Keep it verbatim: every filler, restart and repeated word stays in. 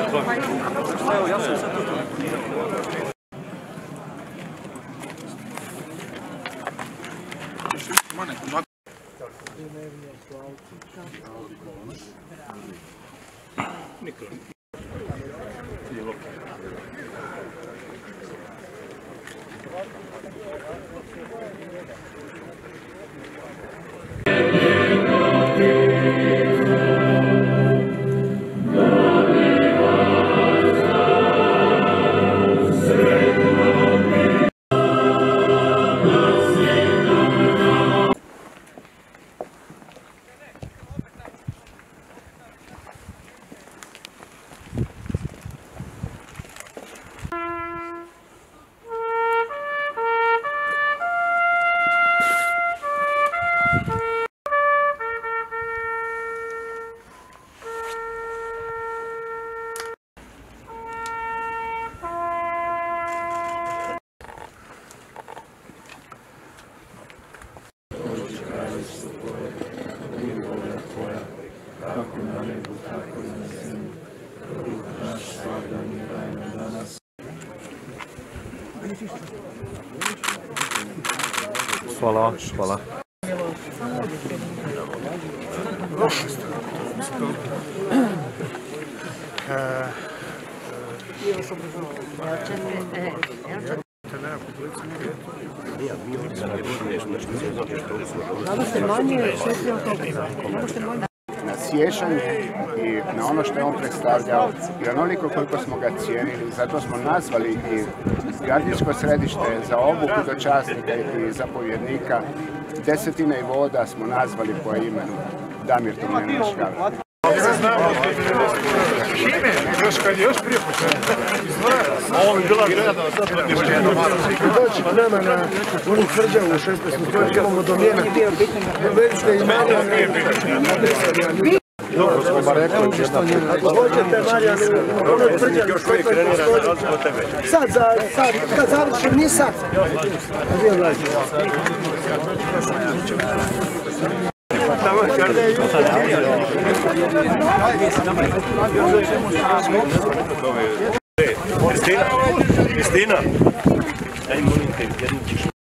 Evo, ja sam sad tu. Mikro. Hvala, hvala. Na siječanj i na ono što je on predstavljao i onoliko koliko smo ga cijenili, zato smo nazvali i gardijsko središte za obuku dočasnika i zapovjednika Desetine i voda smo nazvali po imenu Damir Tomljanović. Šime, još kad je još prije početka. Ovo bi bila grada. Pa nema na onih tvrđavu u šesnaestom stoljeću, imamo domjena. Dovedite i Marijana. Dobro, smo bar rekli. Ako hoćete Marijana, ono tvrđa u šesnaestom stoljeću. Sad, sad, kad završim, nije sad. A gdje vlađe? Kristina, Kristina, daj molim te jednu tišu.